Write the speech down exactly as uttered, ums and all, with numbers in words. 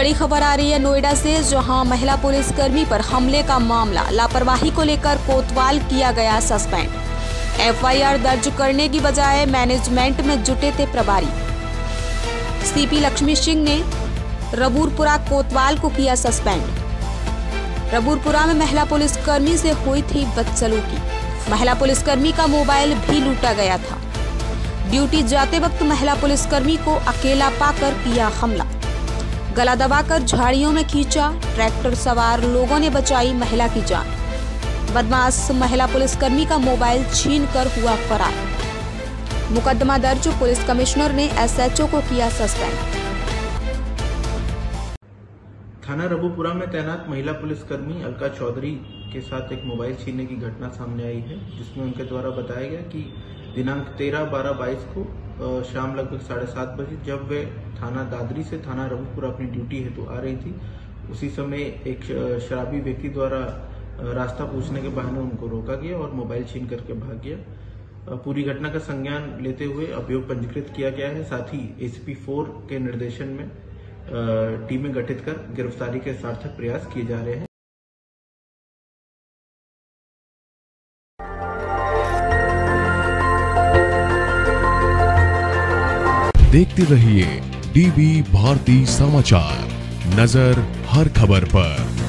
बड़ी खबर आ रही है नोएडा से, जहां महिला पुलिसकर्मी पर हमले का मामला, लापरवाही को लेकर कोतवाल किया गया सस्पेंड। एफआईआर दर्ज करने की बजाय मैनेजमेंट में जुटे थे प्रभारी। सीपी लक्ष्मी सिंह ने रबूरपुरा कोतवाल को किया सस्पेंड। रबूरपुरा में महिला पुलिसकर्मी से हुई थी बदसलूकी। महिला पुलिसकर्मी का मोबाइल भी लूटा गया था। ड्यूटी जाते वक्त महिला पुलिसकर्मी को अकेला पाकर किया हमला, गला दबाकर झाड़ियों में खींचा। ट्रैक्टर सवार लोगों ने बचाई महिला की जान। बदमाश महिला पुलिसकर्मी का मोबाइल छीनकर हुआ फरार। मुकदमा दर्ज, पुलिस कमिश्नर ने एसएचओ को किया सस्पेंड। थाना रबूपुरा में तैनात महिला पुलिसकर्मी अलका चौधरी के साथ एक मोबाइल छीनने की घटना सामने आई है, जिसमें उनके द्वारा बताया गया कि दिनांक तेरह बारह बाईस को शाम लगभग साढ़े सात बजे जब वे थाना दादरी से थाना रबूपुरा अपनी ड्यूटी हेतु आ रही थी, उसी समय एक शराबी व्यक्ति द्वारा रास्ता पूछने के बहाने उनको रोका गया और मोबाइल छीन करके भाग गया। पूरी घटना का संज्ञान लेते हुए अभियोग पंजीकृत किया गया है। साथ ही एसीपी फोर के निर्देशन में टीमें गठित कर गिरफ्तारी के सार्थक प्रयास किए जा रहे हैं। देखते रहिए डीवी भारती समाचार, नजर हर खबर पर।